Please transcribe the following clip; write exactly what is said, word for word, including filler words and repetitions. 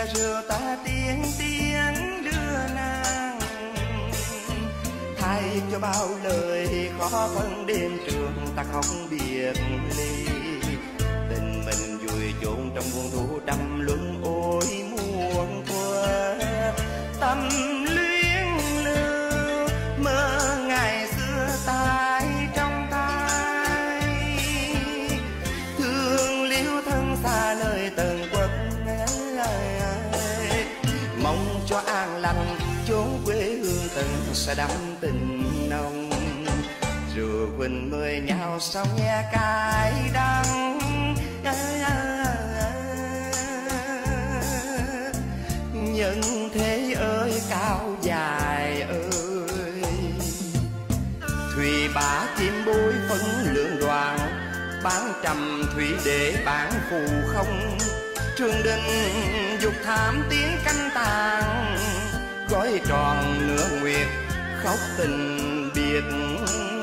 bia rượu ta tiếng tiếng đưa nàng, thay cho bao lời khó phân đêm trường ta không biệt ly. Tình mình vùi chôn trong buồn thu đắm luân ôi muôn thuở, tâm luyến lưu mơ ngày xưa tái trong tay, thương liêu thân xa nơi tận quất. Mong cho an lành chốn quê hương từng sẽ đắm tình nồng, rượu quỳnh mời nhau sao nghe cay đắng. Nhân thế ơi cao dài ơi, thùy bá chim bối phân lượng đoàn, bán trầm thủy để bán phù không. Trường đình dục thảm tiếng canh tàn, gói tròn nửa nguyệt khóc tình biệt.